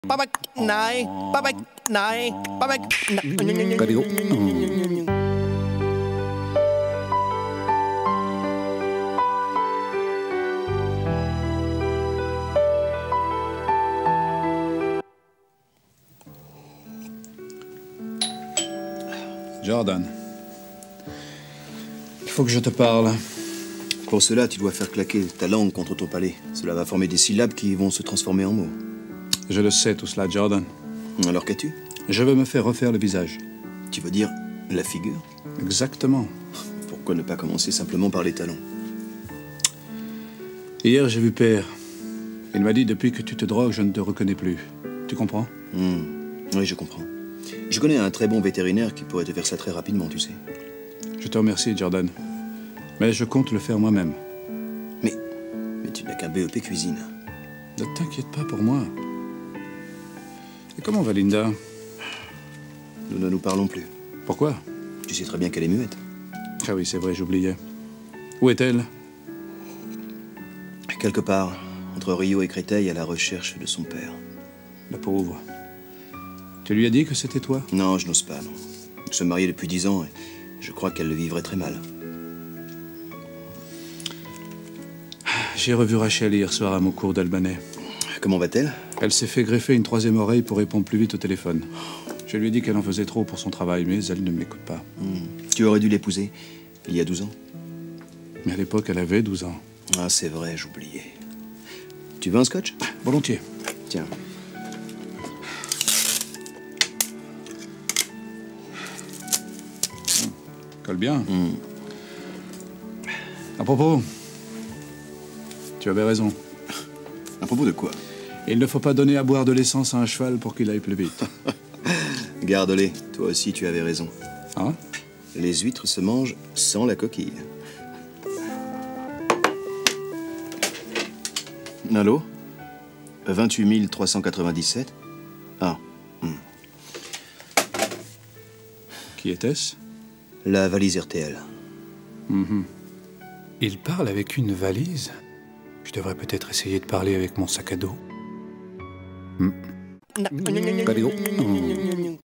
Jordan, il faut que je te parle. Pour cela, tu dois faire claquer ta langue contre ton palais. Cela va former des syllabes qui vont se transformer en mots. Je le sais tout cela, Jordan. Alors qu'as-tu? Je veux me faire refaire le visage. Tu veux dire la figure? Exactement. Pourquoi ne pas commencer simplement par les talons? Hier, j'ai vu Père. Il m'a dit, depuis que tu te drogues, je ne te reconnais plus. Tu comprends? Oui, je comprends. Je connais un très bon vétérinaire qui pourrait te faire ça très rapidement, tu sais. Je te remercie, Jordan. Mais je compte le faire moi-même. Mais tu n'as qu'un BEP cuisine. Ne t'inquiète pas pour moi. Et comment va Linda? Nous ne nous parlons plus. Pourquoi? Tu sais très bien qu'elle est muette. Ah oui, c'est vrai, j'oubliais. Où est-elle? Quelque part, entre Rio et Créteil, à la recherche de son père. La pauvre. Tu lui as dit que c'était toi? Non, je n'ose pas, non. Nous sommes mariés depuis 10 ans et je crois qu'elle le vivrait très mal. J'ai revu Rachel hier soir à mon cours d'albanais. Comment va-t-elle? Elle s'est fait greffer une 3e oreille pour répondre plus vite au téléphone. Je lui ai dit qu'elle en faisait trop pour son travail, mais elle ne m'écoute pas. Tu aurais dû l'épouser il y a 12 ans. Mais à l'époque, elle avait 12 ans. Ah, c'est vrai, j'oubliais. Tu veux un scotch? Volontiers. Tiens. Colle bien. À propos, tu avais raison. À propos de quoi? Il ne faut pas donner à boire de l'essence à un cheval pour qu'il aille plus vite. Garde-les. Toi aussi, tu avais raison. Hein? Les huîtres se mangent sans la coquille. Allô? 28 397? Ah. Qui était-ce? La valise RTL. Il parle avec une valise? Je devrais peut-être essayer de parler avec mon sac à dos.